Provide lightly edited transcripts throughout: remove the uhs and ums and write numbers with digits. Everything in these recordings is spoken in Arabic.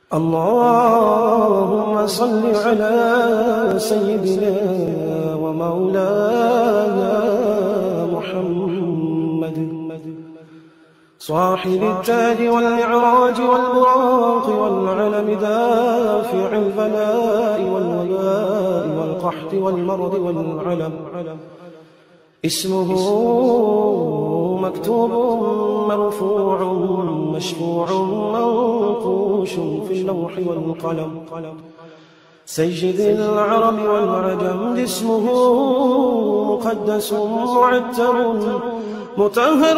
اللهم صل على سيدنا ومولانا محمد صاحب التاج والمعراج والبراق والعلم دافع البلاء والوباء والقحط والمرض والعلم اسمه مكتوب مرفوع مشفوع منقوش في اللوح والقلم سيد العرب والعجم اسمه مقدس معتر مطهر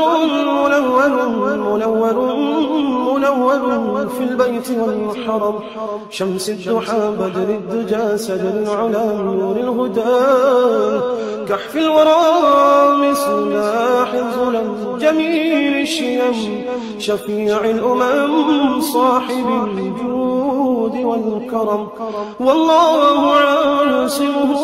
منور في البيت والحرم شمس الضحى بدر الدجى سجل العلا نور الهدى كحف الورى مصباح الظلم جميل الشيم شفيع الأمم صاحب الجود والكرم والله عاصمه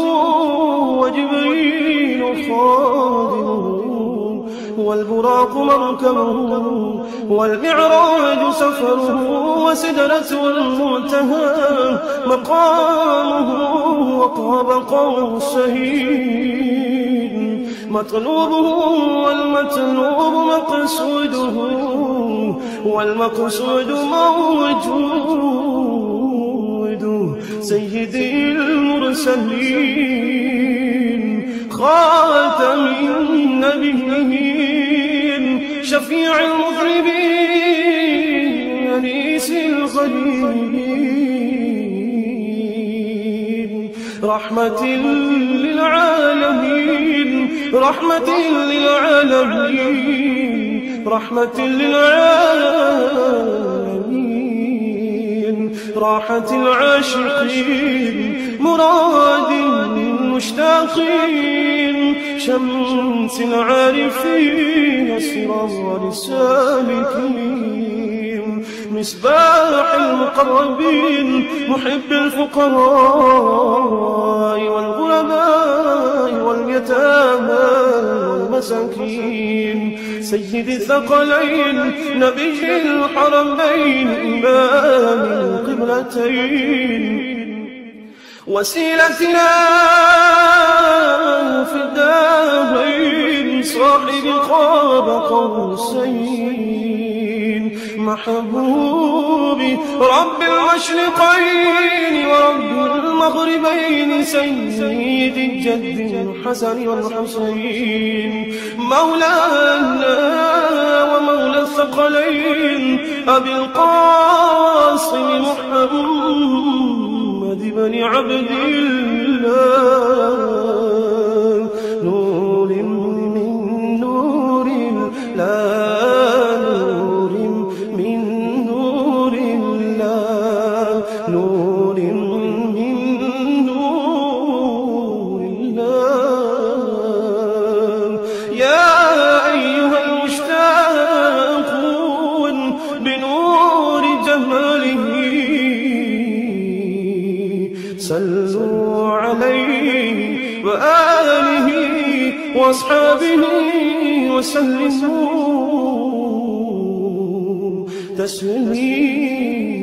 وجبريل خادمه والبراق مركبه والمعراج سفره وسدرة المنتهى مقامه وقاب قوسين مطلوبه والمطلوب مقصوده والمقصود موجود سيدي المرسلين خاتم النبيين شفيع المذنبين أنيس الغريبين رحمة للعالمين رحمة للعالمين رحمة للعالمين راحة العاشقين مراد المشتاقين شمس العارفين سرار السالكين مصباح المقربين محب الفقراء والغرباء واليتامى والمساكين سيد الثقلين نبي الحرمين إمام القبلتين وسيلتنا في الدارين صاحب قاب قوسين محبوبي رب المشرقين ورب المغربين سيد الجد الحسن والحسين مولانا ومولى الثقلين أبي القاسم محمد بن عبد الله نور من نور الله نور من نور الله نور من نور الله يا أيها المشتاقون بنور جماله صلوا عليه وآله وأصحابه وسلموا تسليما